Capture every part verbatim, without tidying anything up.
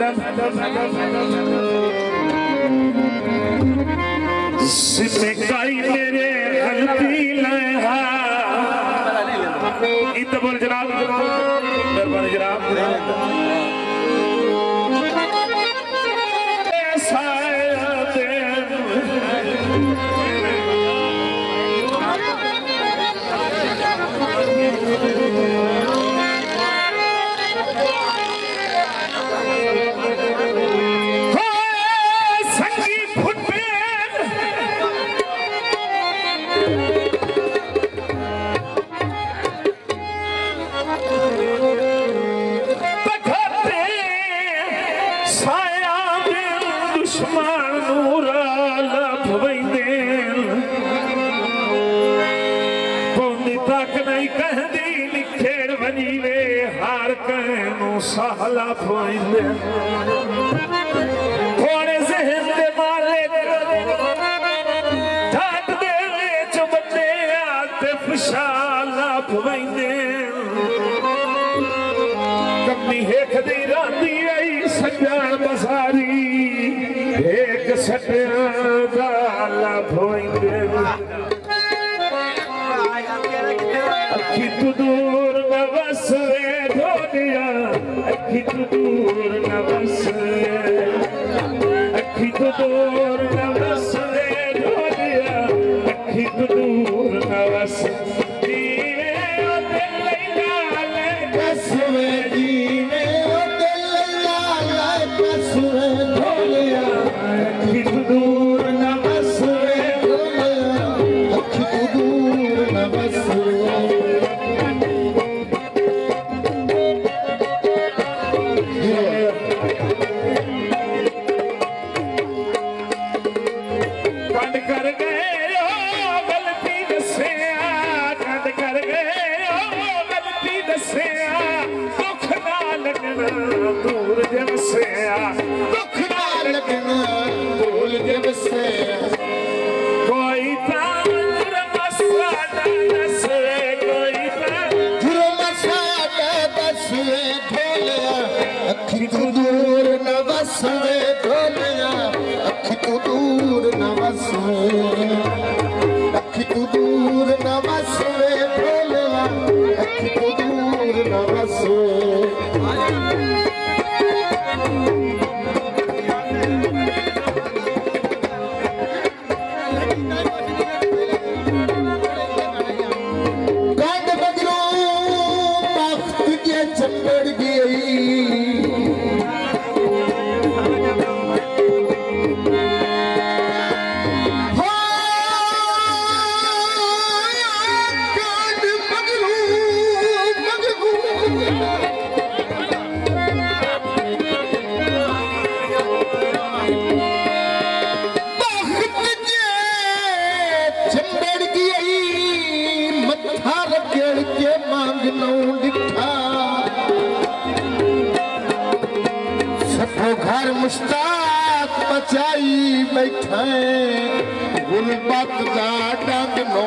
सिमकाई मेरे गलती लहा इत बोल जनाब मेहरबानी जनाब साला फोइंदे थोड़े जहन दे मालिक ठाट दे विच बंदे आते फशाला फोइंदे कमी हेख दी रांदी आई सजान बसारी एक सटिया दाला फोइंदे अखी तू दूर न बसवे ढोलिया अखी तू दूर न बसवे अखी तू दूर न बसवे ढोलिया अखी तू दूर न बसवे ओ दिल लाले बसवे जीवे ओ दिल लाले बसवे ढोलिया अखी तू दूर न बसवे ढोलिया अखी तू दूर न बसवे अखी तू दूर न बसवे ढोलिया अखी तू दूर न बसवे अखी तू दूर न बसवे ढोलिया अखी तू दूर न बसवे घर मुश्ताक बचाई बैठे गुलबत का डंग नो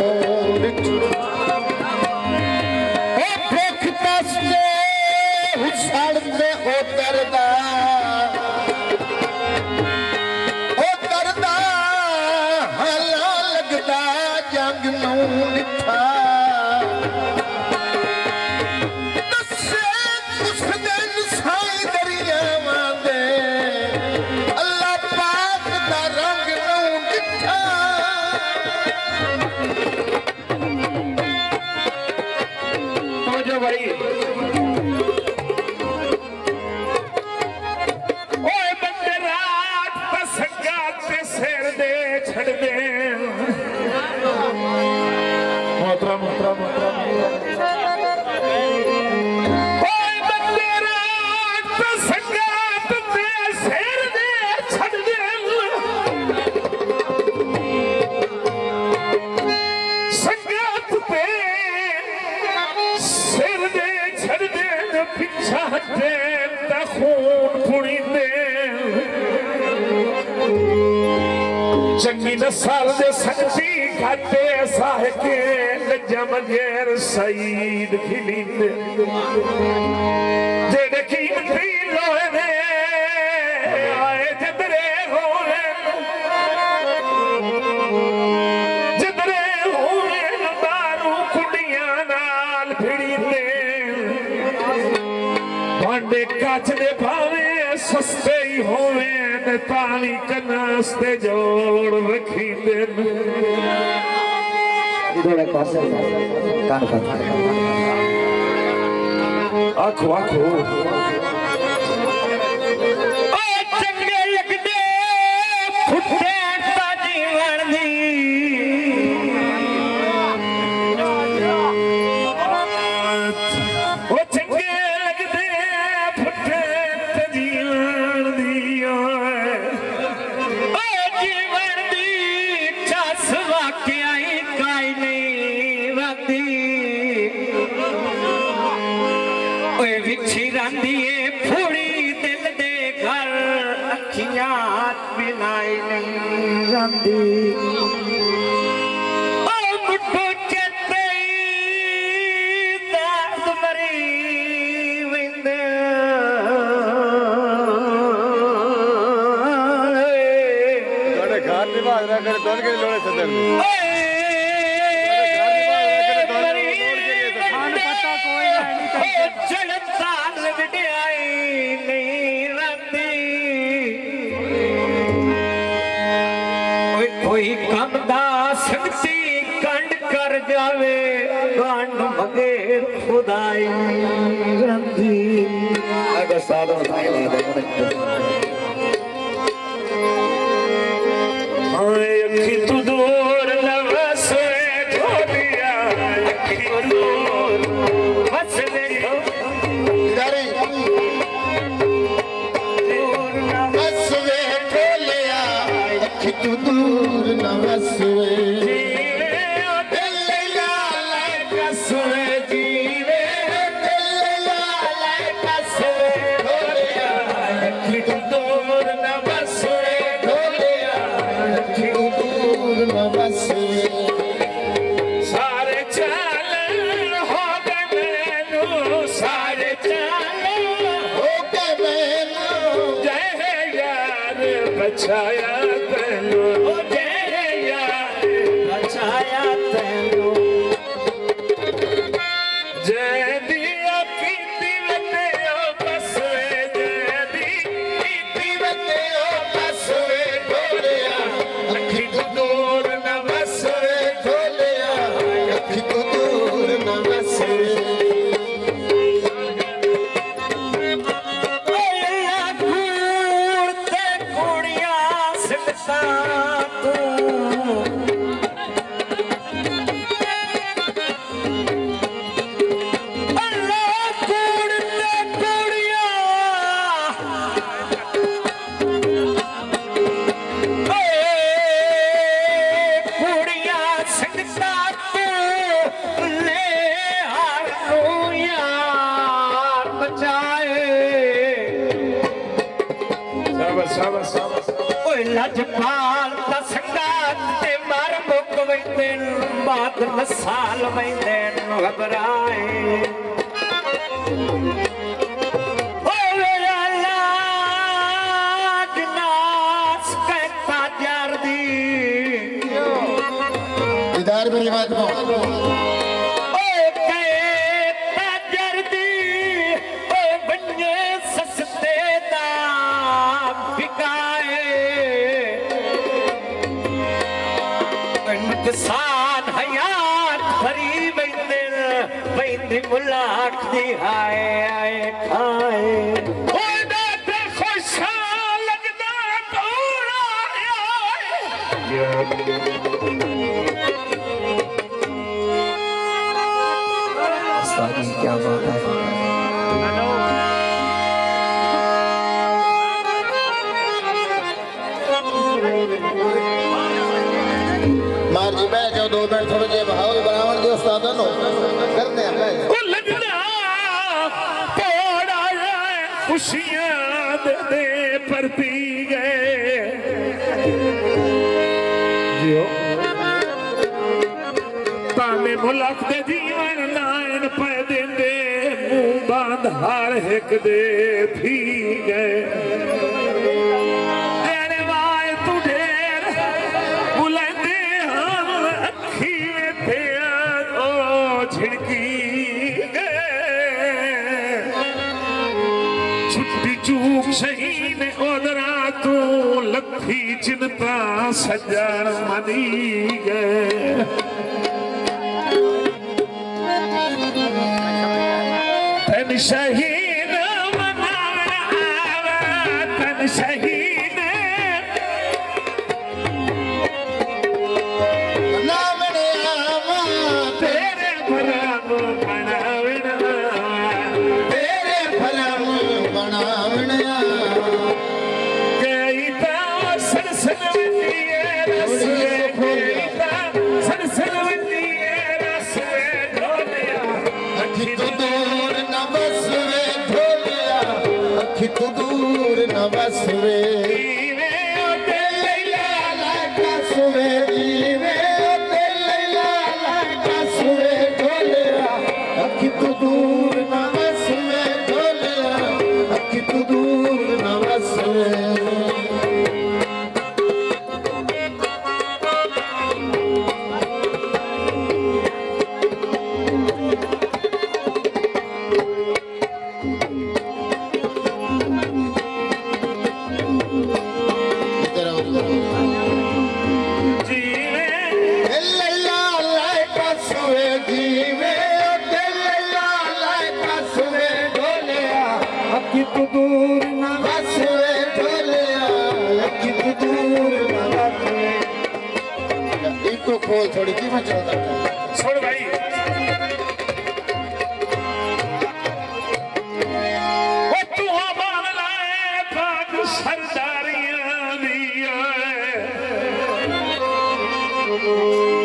हुसड़ दे ओ दरदा ओ दरदा हला लगदा जंग नो लिखा चंगी नस्ल दे सकती खाते साहके जमजेर सईद खिलींदे जेड़े कीमती लोहे ने भांडे काच दे भावे सस्ते ही होवे ने ताली कनास्ते जोड़ रखी दिन इधर पास कान फट आखो आखो साल में घबराए इधर मेरी बात मुलाक दी हाय आए खाए खुश लगना क्या बात है मार जी बैठ जाओ दो मिनट थोड़े जे भाव बनावन के उस्ताद नो करने हैं खुशियां दे, दे पर पी गए ताने मुल्क दे जीवन नायन पे देंदे मुंह बांध हार हिक दे थी गए तेरे वाय तू ढेर बुलंदे हम अखी में थे ओ झिड़की गए छुट्टी चूक शहीन ओदरा तू लखी चिंता सजन मनी गए तन शहीन मनावा तन शहीन नामने आवा तेरे भरम बनावना तेरे फलम बनावणया गई ता सरसन वंदिए रसवे गई ता सरसन वंदिए रसवे ढोलिया अखी तो दूर न बसवे ढोलिया अखी तो दूर न बसवे जीवे ओ दिल लैला लाका सुवे जीवे ते लैला लाका सुवे ढोलिया अखी तो दूर न बसवे ढोलिया अखी तो दूर न बसवे इधर आओ जीवे लैला लाका सुवे जीवे ते लैला लाका सुवे ढोलिया अखी तो दूर न बसवे ढोलिया अखी तो दूर न बसवे इनको खोल थोड़ी की मैं चलता छोड़ भाई ओ तू बाल लाए पाक सरदारियां दिया